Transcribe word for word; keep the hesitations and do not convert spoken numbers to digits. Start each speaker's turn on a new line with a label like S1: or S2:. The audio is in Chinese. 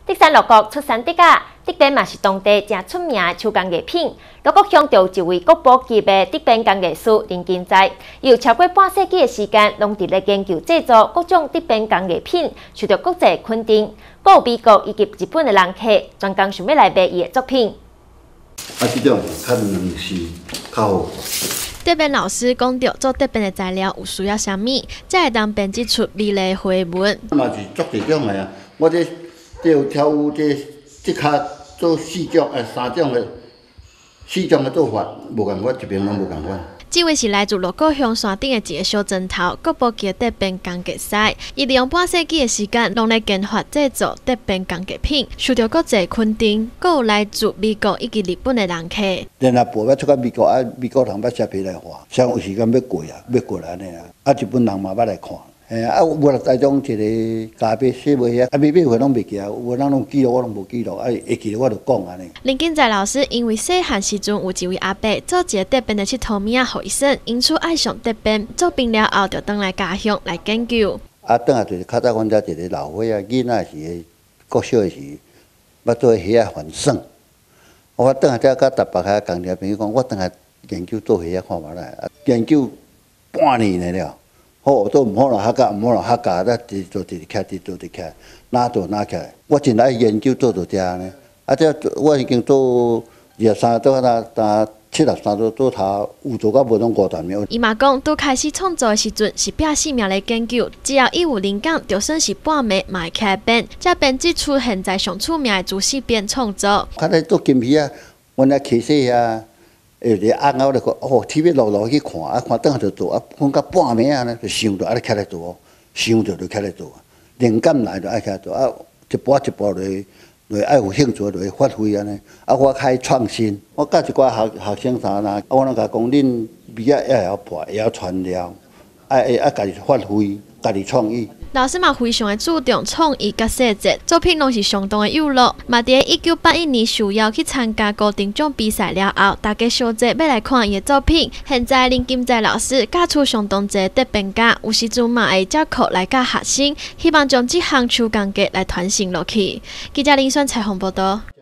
S1: 德山乐国出产德甲，德边嘛是当地正出名的手工艺品。乐国乡就一位国宝级的德边工艺师林金在，有超过半世纪的时间，拢伫咧研究制作各种德边工艺品，受到国际肯定。还有美国以及日本的人客专工想要来买伊的作品。
S2: 啊，即种较硬是较好。
S3: 德边老师讲到做德边的材料有需要啥物，才会当编辑出美丽的花纹。
S2: 嘛是做一种的啊，我这这有跳舞这这卡做四种诶三种的四种的做法，无共款，一边拢无共款。
S3: 这位是来自鹿谷乡山顶的一个小镇头，国宝级德边工艺师，伊利用半世纪的时间，拢来研发制作德边工艺品，受到国际肯定。还有来自美国以及日本的人客。
S2: 然后步要出到美国，啊，美国人要写批来画，像有时间要过啊，要过来安尼啊，啊，日本人嘛要来看。 嘿啊，我台中一个咖啡写袂遐，啊，买买回拢袂记啊，有人拢记录，我拢无记录，啊，会记录我就讲安尼。
S3: 林金在老师因为细汉时阵有一位阿伯做一个德边的佚佗物仔，互伊耍，因此爱上德边。做兵了后，就返来家乡来研究。
S2: 啊，倒来就是较早阮遮一个老伙仔，囡仔时国小时，捌做虾仔反省。我倒来遮甲台北遐工业朋友讲，我倒来研究做虾仔看觅来，研究半年了了。 好都唔好啦，客家唔好啦，客家咧直做直徛，直做直徛，哪做哪起来。我真爱研究做到遮呢，啊，这我已经做二十三做那那七十三做做头，有做到无拢五段秒。
S3: 伊嘛讲，拄开始创作的时阵是拼性命来研究，只要伊有灵感，就算是半暝嘛会起来编，才编辑出现在上出名的竹丝边创作。
S2: 看来做金皮啊，阮遐起势啊。 有一个暗后咧讲，哦，天边落落去看，啊，看等下就做，啊，看到半暝啊呢，就想着啊，咧起来做，想着就起来做，灵感来就爱起来做，啊，一步一步落，落爱有兴趣落发挥安尼，啊，我较爱创新，我教一寡学学生啥啦，啊，我拢甲讲，恁味啊也要破，也要传了，爱爱爱家己发挥，家己创意。
S3: 老师嘛非常的注重创意甲细节，作品拢是相当的有路。嘛伫一九八一年受邀去参加高定奖比赛了后，大家小姐要来看伊的作品。现在林金在老师教出相当侪德边家，有时阵嘛会接课来教学生，希望将这项手工艺来传承落去。记者林选采访报道。